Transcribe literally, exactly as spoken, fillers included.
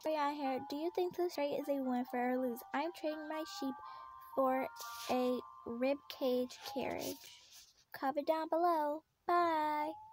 on here. Do you think this trade is a win for or lose? I'm trading my sheep for a rib cage carriage. Comment down below. Bye.